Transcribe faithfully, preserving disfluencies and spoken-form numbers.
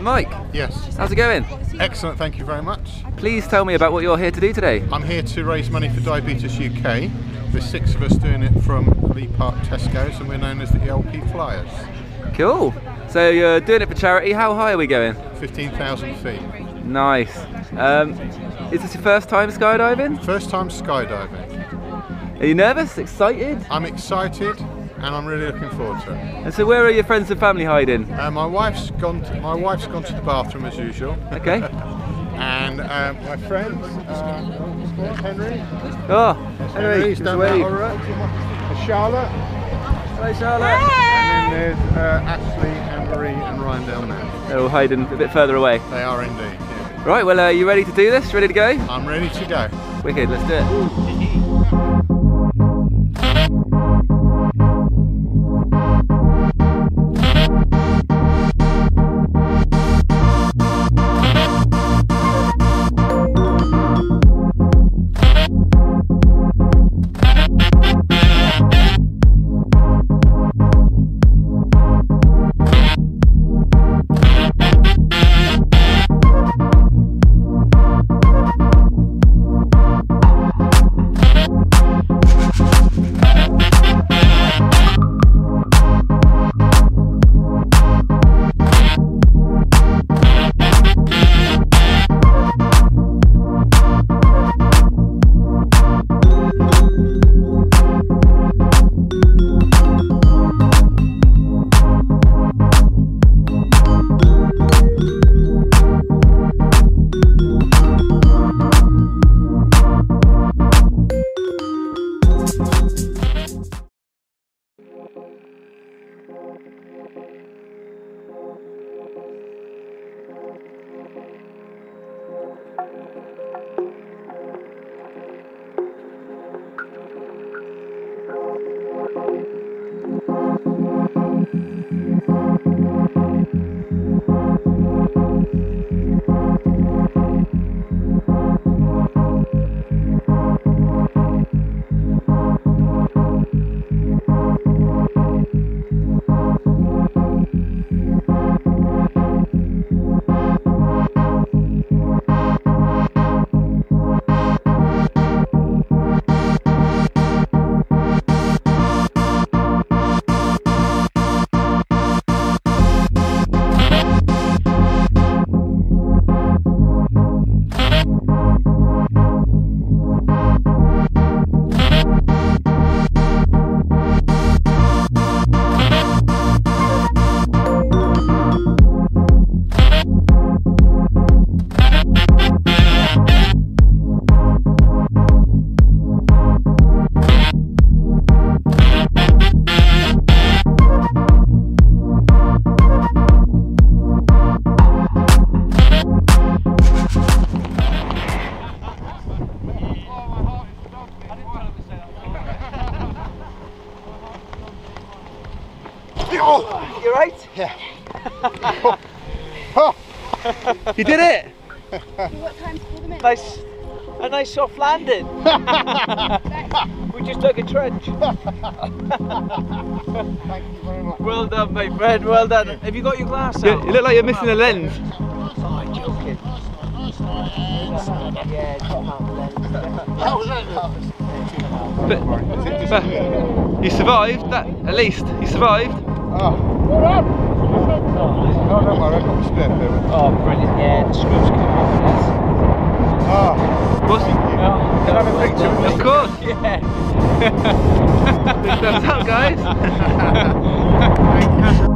Mike. Yes. How's it going? Excellent, thank you very much. Please tell me about what you're here to do today. I'm here to raise money for Diabetes U K. There's six of us doing it from Leigh Park Tesco's, and we're known as the E L P Flyers. Cool. So you're doing it for charity. How high are we going? fifteen thousand feet. Nice. Um, is this your first time skydiving? First time skydiving. Are you nervous? Excited? I'm excited, and I'm really looking forward to it. And so where are your friends and family hiding? Uh, my wife's gone. To, my wife's gone to the bathroom as usual. Okay. And um, my friends, uh, Henry. Oh, Henry, Henry, he's done that all right. There's Charlotte. Hello, Charlotte. And then there's uh, Ashley and Marie and Ryan down there. They're all hiding a bit further away. They are indeed. Yeah. Right. Well, are you ready to do this? Ready to go? I'm ready to go. Wicked. Let's do it. You right? Yeah. Oh. You did it! What time's for the minute? Nice, a nice soft landing. We just took a trench. Thank you very much. Well done, my friend. Well done. Have you got your glass You, out? you look like you're missing a lens. Oh, I'm joking. Yeah, it's got an out lens. How was that? But, but you survived. That at least you survived. Oh. What up? Oh, don't worry, I've got the spare pair. Oh, brilliant. Yeah, the screws come off. Oh. What's Oh, Can I have a picture with Of you? course. yeah. Big thumbs up, guys. Thank you.